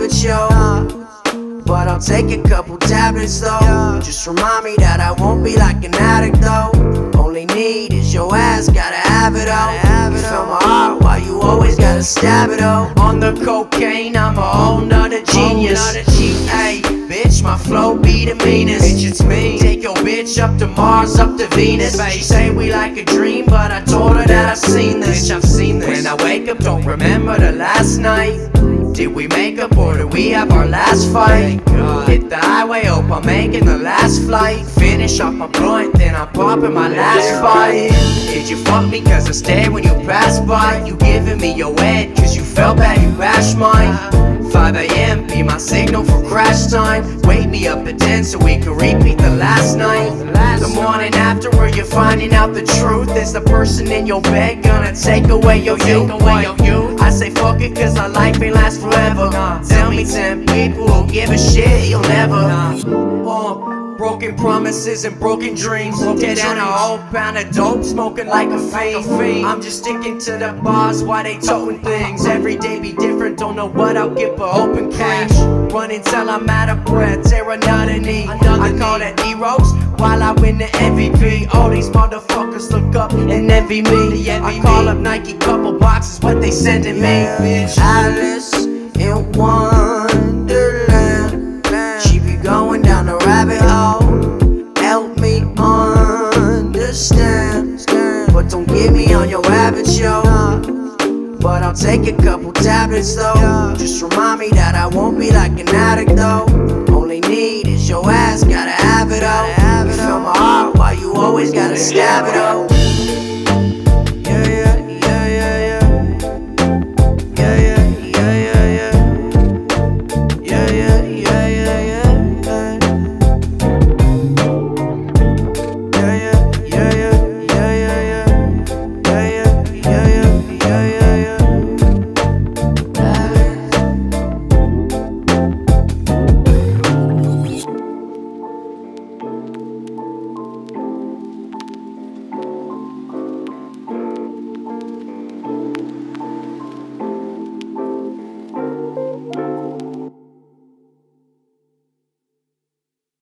habit, yo. But I'll take a couple tablets though. Just remind me that I won't be like an addict though. Only need is your ass, gotta have it all. You feel my heart while you always gotta stab it all. On the cocaine, I'm a whole nother genius. Hey, bitch, my flow be the meanest. Bitch, it's me. Take your bitch up to Mars, up to Venus. She say we like a dream, but I told her that I've seen this. Bitch, I've seen this. When I wake up, don't remember the last night. Did we make up or did we have our last fight? Hit the highway, hope I'm making the last flight. Finish off my blunt, then I'm popping my last fight. Did you fuck me cause I stayed when you passed by? You giving me your head cause you felt bad, you bashed mine. 5 AM, be my signal for crash time. Wake me up at 10 so we can repeat the last night. The morning after where you're finding out the truth. Is the person in your bed gonna take away your youth? I say fuck it cause our life ain't last forever. Tell me 10 people who'll give a shit, you'll never. Broken promises and broken dreams. Dead and a whole pound of dope, smoking like a fiend. I'm just sticking to the bars while they toting things. Every day be different, don't know what I'll get but open cash. Running till I'm out of breath, tear another knee. I call that heroes while I win the MVP. All these motherfuckers look up and envy me. I call up Nike, couple boxes, what they sending me. Alice in Wonderland, she be going down the rabbit hole. Help me understand, but don't get me on your rabbit show. But I'll take a couple tablets though. Just remind me that I won't be like an addict though. Only need is your ass, gotta have it all. You feel my heart while you always gotta stab it all.